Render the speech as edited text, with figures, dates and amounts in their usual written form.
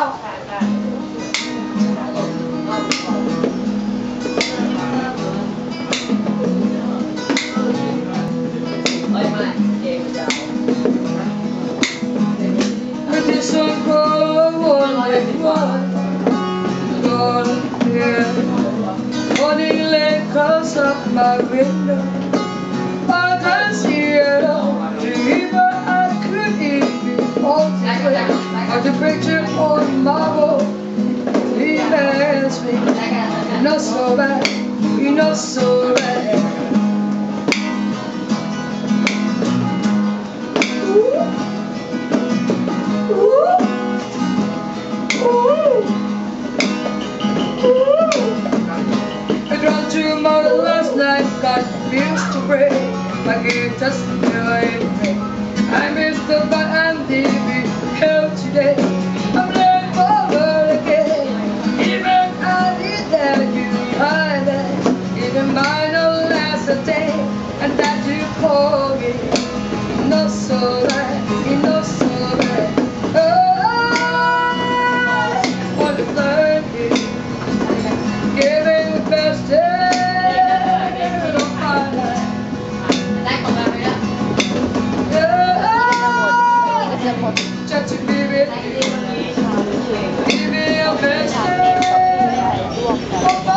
Morning light close up my window. I can see it all. Dreamer I could even hold together. But the picture on my wall reminds me. You're not so bad. You're not so bad. To my last night, got bills to pay. My guitar's doing great. I missed the bar and TV held today. I'm late forward again. Even I did that you hide that. Even mine will last a day. And that you forget. Not so bad, not so bad. Oh, what a learn it. Giving the best day. Just to be with you, give me your best day.